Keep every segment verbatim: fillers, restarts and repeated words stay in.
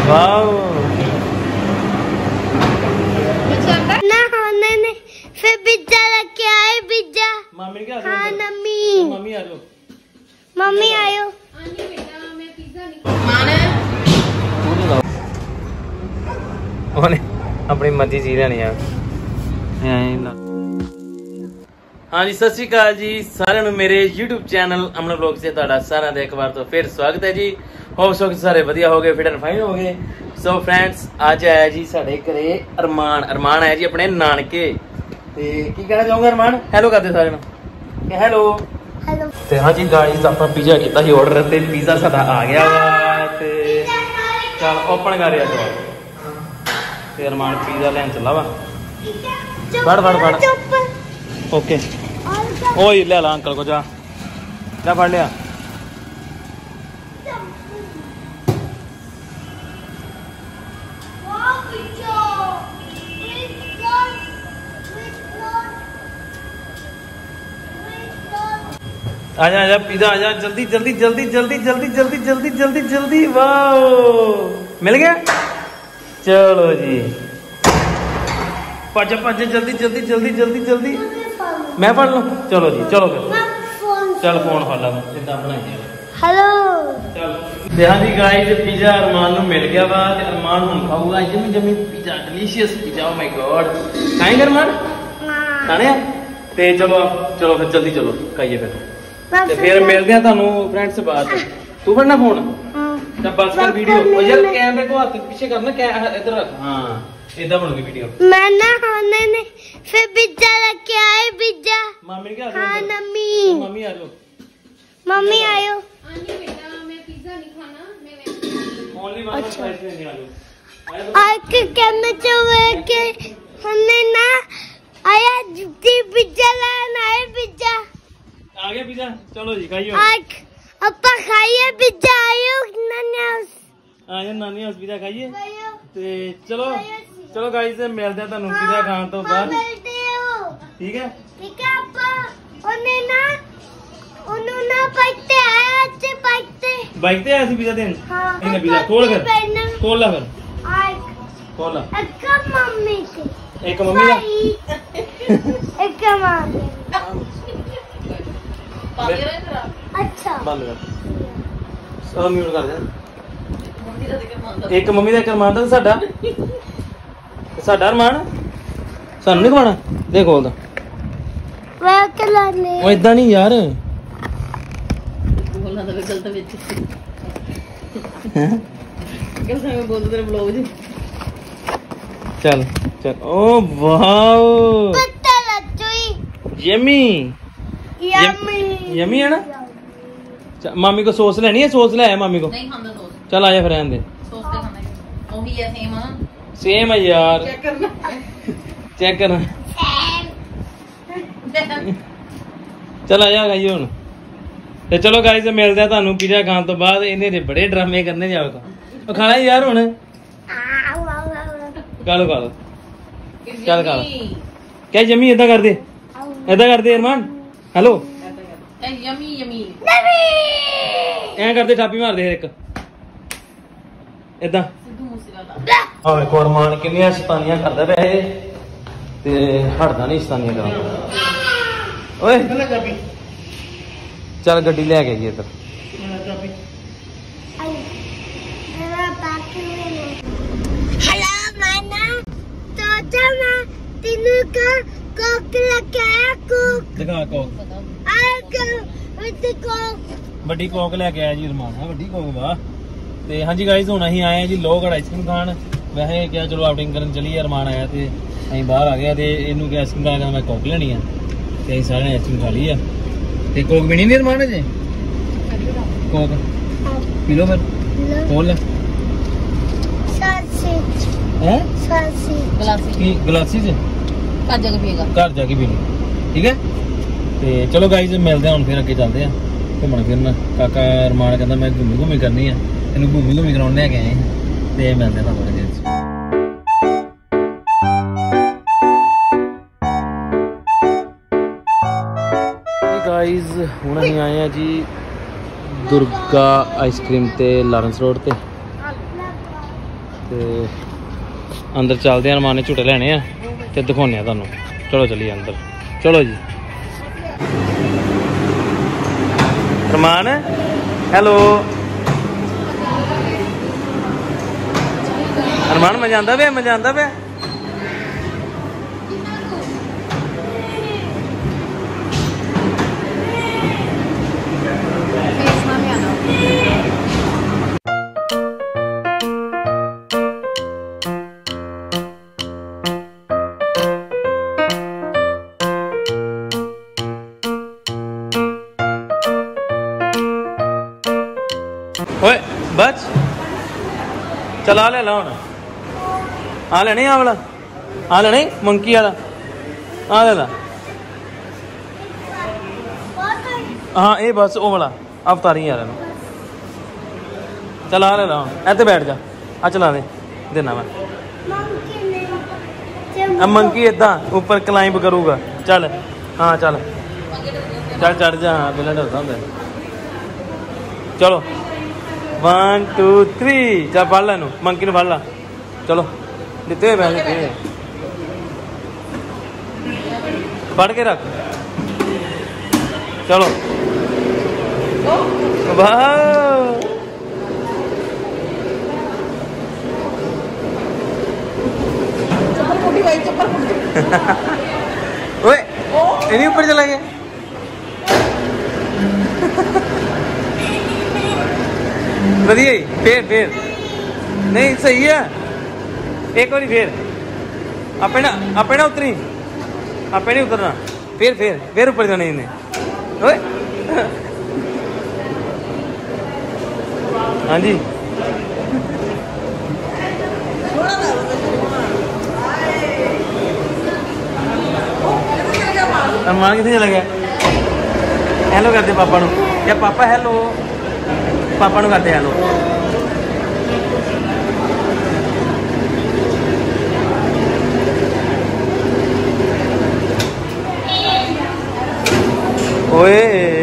Wow ना होने ने फिर पिज्जा लेके आए पिज्जा। मम्मी क्या हाँ मम्मी मम्मी आ जाओ मम्मी आयो। ਉਹਨੇ ਆਪਣੀ ਮਰਜ਼ੀ ਚੀਜ਼ ਲੈਣੀ ਆ। हाँ जी सत श्री अकाल जी सारे मेरे यूट्यूब चैनल अमन व्लॉग से तुहाडा सारा दा एक बार तो फिर स्वागत है जी। होप सो सारे वधिया हो गए, फिट एंड फाइन हो गए। सो फ्रेंड्स अज आया जी साडे घरे अरमान। अरमान आया जी अपने नानके ते की कहना चाहूंगा अरमान? हेलो कर दे सारे नूं कि हेलो हेलो। ते हाँ जी गाइस आपां पिज़्ज़ा कीता सी ऑर्डर ते पिज़्ज़ा साडा आ गया वा ते चल ओपन कर यार ते अरमान पिज़्ज़ा लैन चला वा। फड़ फड़ फड़ ओके ओ ले ला अंकल को जा जा फड़ लिया। आजा आजा पिज़्ज़ा आजा जल्दी जल्दी जल्दी जल्दी जल्दी जल्दी जल्दी जल्दी जल्दी। वाओ मिल गया। चलो जी पाजा पाजा जल्दी जल्दी जल्दी जल्दी जल्दी मैं पढ़ लूं। चलो जी चलो फिर चल फोन फड़ ला इतना बनाई हेलो। चल हाँ जी गाइस पिज़्ज़ा अरमान नूं मिल गया वा ते अरमान हुण खाऊगा yummy yummy pizza delicious pizza. Oh my god खाएंगे अरमान? खाने ते चलो चलो फिर जल्दी चलो खाइए फिर ते फिर मिलते हैं तुहानूं फ्रेंड्स बाद। तू पढ़ना फोन तो बस कर वीडियो ओ यार कैमरे को हाथ पीछे करना क्या इधर रख। हां इधर बनोगी वीडियो। मैं ना होने ने फिर पिज्जा लेके आए पिज्जा। मम्मी क्या? हाँ मम्मी मम्मी आ जाओ मम्मी आयो। आनी बेटा मैं पिज्जा नहीं खाना मैं ओनली वन प्राइस में नहीं आ जाओ। आज के कैमरे चुवे के हमने ना आया जी पिज्जा लाना है पिज्जा आ गया पिज़्ज़ा। चलो जी खाइए आज अपा खाइए पिज्जा आयो नानी हाउस आ जा नानी हाउस पिज़्ज़ा खाइए ते चलो चलो गाइस मिलते हैं तुहानूं पिज़्ज़ा खाण तो बाद ठीक है ठीक है अपा ओने ना ओनु ना पट्टे आया अच्छे पट्टे बाइक पे आया सी पिज़्ज़ा देन। हाँ इन्हें पिज़्ज़ा खोल कर खोल ला फिर आज खोल ला एक मम्मी के एक मम्मी का एक मम्मी अच्छा बंद कर सब म्यूट कर दे। एक मम्मी का एक अरमान दा साडा साडा अरमान सानू नहीं खवाना दे खोल दा मैं अकेला ले ओ इदां नहीं यार बोलना तो गलत विच हैं कैसे मैं बोल तेरे ब्लॉग जी। चल चल ओ वाओ पत्ता लचुई यमी यम्मी यमी है ना। मामी को सॉस लेनी है? सॉस ले आया मामी को। नहीं खाना सॉस चल आजा फिर रहने दे। सॉस से खाना है वही है सेम है सेम है यार चेक करना चेक करना। चल आजा खाइए हुण ते चलो गाइस मिलते हैं तुहानूं पिज़्ज़ा खाण तो बाद। इन्हें दे बड़े ड्रामे करने जाओ तो खाना यार हुण खा लो खा लो चल खा लो क्या यमी इदा कर दे इदा कर दे अरमान। हेलो यमी यमी ऐ कर दे थापी मार दे एक इदा। सिद्धू मूसेवाला हाँ देखो अरमान किन्नियां शैतानियां करदा पिया ए ते हटदा नहीं शैतानियां करन। ओए चल गड्डी ले के जी इधर। हेलो माना तो जमा तीनों का कोक लेके आया कोक दिखा कोक आगे वो कोक ਵੱਡੀ ਕੋਕ ਲੈ ਕੇ ਆਇਆ ਜੀ ਅਰਮਾਨ ਹੈ ਵੱਡੀ ਕੋਕ ਵਾਹ। ਤੇ ਹਾਂਜੀ ਗਾਇਸ ਹੁਣ ਅਸੀਂ ਆਏ ਆ ਜੀ ਲੋਹਗੜ੍ਹ ਆਈਸਕ੍ਰੀਮ ਖਾਣ। ਵੈਸੇ ਕਿਹਾ ਚਲੋ ਆਊਟਿੰਗ ਕਰਨ ਚਲੀਏ ਅਰਮਾਨ ਆਇਆ ਤੇ ਅਸੀਂ ਬਾਹਰ ਆ ਗਏ ਤੇ ਇਹਨੂੰ ਕਿਹਾ ਆਈਸਕ੍ਰੀਮ ਖਾ ਕੇ ਮੈਂ ਕੋਕ ਲੈਣੀ ਆ ਤੇ ਅਸੀਂ ਸਾਰਿਆਂ ਨੇ ਆਈਸਕ੍ਰੀਮ ਖਾ ਲਈ ਆ ਤੇ ਕੋਕ ਵੀ ਨਹੀਂ ਅਰਮਾਨ ਜੀ ਕੋਕ ਪੀ ਲਓ ਫਿਰ ਖੋਲ ਲੈ सॉसेज ਹੈ सॉसेज गलासी ਕੀ ਗਲਾਸੀ ਚ का जगह पिएगा ਘਰ ਜਾ ਕੇ ਪੀ ਲਈ ਠੀਕ ਹੈ। ਤੇ ਚਲੋ ਗਾਇਸ ਮਿਲਦੇ ਹਾਂ ਹੁਣ ਫਿਰ ਅੱਗੇ ਚੱਲਦੇ ਆ ਘੁੰਮਣ ਫਿਰਨ। ਕਾਕਾ ਅਰਮਾਨ ਕਹਿੰਦਾ ਮੈਂ ਘੁੰਮੀ ਘੁੰਮੀ ਕਰਨੀ ਆ ਇਹਨੂੰ ਘੁੰਮੀ ਘੁੰਮੀ ਕਰਾਉਣ ਲੈ ਕੇ ਆਏ ਤੇ ਮਿਲਦੇ ਹਾਂ ਤੁਹਾਨੂੰ ਅੱਗੇ। गाइस हुण असीं आए हैं जी दुर्गा आइसक्रीम ते लारेंस रोड ते ਤੇ ਅੰਦਰ ਚੱਲਦੇ ਆ, ਅਰਮਾਨ ਨੇ ਝੂਟੇ ਲੈਣੇ ਆ ਤੇ ਦਿਖਾਉਂਦੇ ਆ ਤੁਹਾਨੂੰ। ਚਲੋ ਚੱਲੀਏ ਅੰਦਰ, ਚਲੋ ਜੀ। ਅਰਮਾਨ ਹੈਲੋ, ਅਰਮਾਨ ਮਜ਼ਾ ਆਉਂਦਾ ਪਿਆ, ਮਜ਼ਾ ਆਉਂਦਾ ਪਿਆ। ओए बच चल आ ले ला हुण, आ लेने आ वाला, आ लेने मंकी वाला, आ ले ला। हाँ ये बस वो वाला अवतारी यार, चल आ ले ला हुण, इत्थे बैठ जा, आ चला दे देना मैं। अब मंकी इदा ऊपर क्लाइंब करूगा, चल हाँ चल चल चढ़ जा। हाँ बिना डरता होंगे। चलो वन टू थ्री, चल फड़ ला इनू, मंकी फड़ ला। चलो दिते हुए पैसे दे, फड़ के रख। चलो वाह ओए इन्हीं ऊपर चला गया। बढ़िया ही, फिर फिर नहीं सही है, एक बारी फिर आपे ना आपे ना उतरी, आपे नहीं उतरना, फिर फिर फिर ऊपर जाने इन्हें। ओए हाँ जी अरमान कितने चला गया? हेलो करते पापा नू, या पापा हेलो, पापा नू करते हेलो। ओए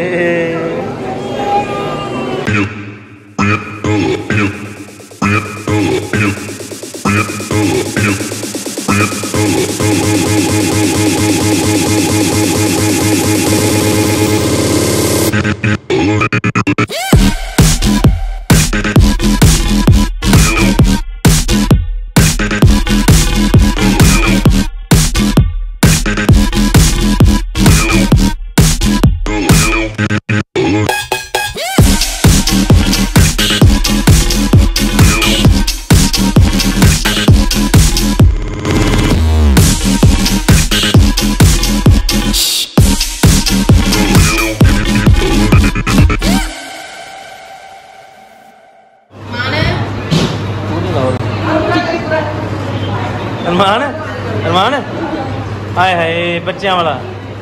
अरमान अरमान हाय हाय बच्चों वाला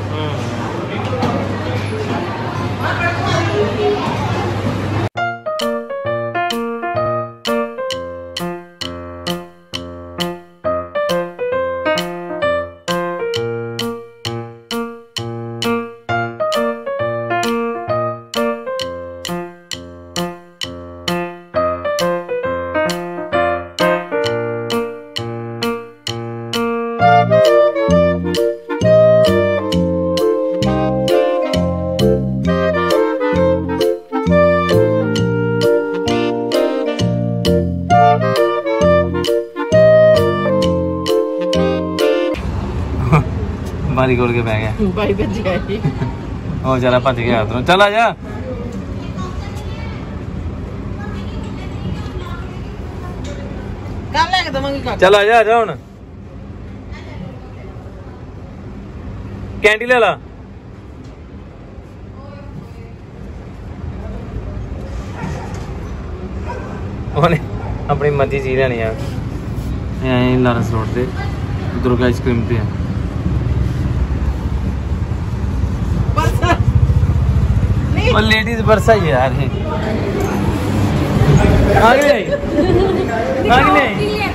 बारी खोल के बह गया भाई, बच गया ओ जरा भज गया उधरों। चल आ जा चल आ जा आ जा हुण कैंडी ले ला। ਉਹਨੇ अपनी मर्जी चीज लेनी है। लारस रोड से दुर्गा आइसक्रीम पे है। और लेडीज बरसा ही है यार, आगे नहीं आगे नहीं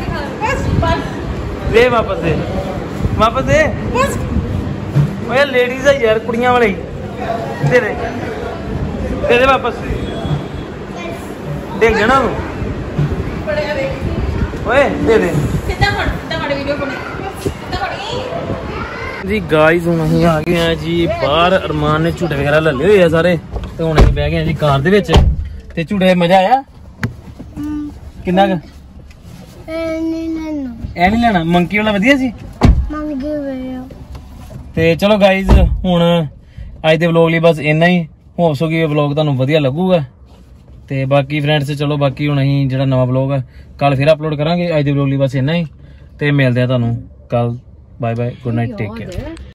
दे वापस दे वापस दे। ओए लेडीज है यार, कुड़ियां वाले दे दे दे दे वापस देख जाना तू ਓਏ ਦੇ ਦੇ ਸਿੱਧਾ ਫੜ ਸਿੱਧਾ ਫੜ ਵੀਡੀਓ ਬਣਾ ਸਿੱਧਾ ਫੜੀ ਜੀ ਗਾਇਜ਼ ਹੁਣ ਅਸੀਂ ਆ ਗਏ ਆ ਜੀ ਬਾਹਰ। ਅਰਮਾਨ ਨੇ ਝੂਟੇ ਵਗੈਰਾ ਲੈ ਲਏ ਹੋਏ ਆ ਸਾਰੇ ਤੇ ਹੁਣ ਅਸੀਂ ਬਹਿ ਗਏ ਆ ਜੀ ਕਾਰ ਦੇ ਵਿੱਚ ਤੇ ਝੂਟੇ ਮਜ਼ਾ ਆਇਆ ਕਿੰਨਾ ਕੁ ਇਹ ਨਹੀਂ ਲੈਣਾ ਐ ਨਹੀਂ ਲੈਣਾ ਮੰਕੀ ਵਾਲਾ ਵਧੀਆ ਸੀ ਮੰਗੇ ਵੇ ਤੇ ਚਲੋ ਗਾਇਜ਼ ਹੁਣ ਅੱਜ ਦੇ ਵਲੌਗ ਲਈ ਬਸ ਇੰਨਾ ਹੀ। ਹੋਪ ਸੋ ਕਿ ਇਹ ਵਲੌਗ ਤੁਹਾਨੂੰ ਵਧੀਆ ਲੱਗੂਗਾ ਤੇ ਬਾਕੀ ਫਰੈਂਡਸ ਚਲੋ ਬਾਕੀ ਹੁਣ ਅਸੀਂ ਜਿਹੜਾ ਨਵਾਂ ਵਲੌਗ ਹੈ ਕੱਲ ਫਿਰ ਅਪਲੋਡ ਕਰਾਂਗੇ। ਅੱਜ ਦੇ ਵਲੌਗ ਲਈ ਬਸ ਇੰਨਾ ਹੀ ਤੇ ਮਿਲਦੇ ਆ ਤੁਹਾਨੂੰ ਕੱਲ। Bye bye good night take care.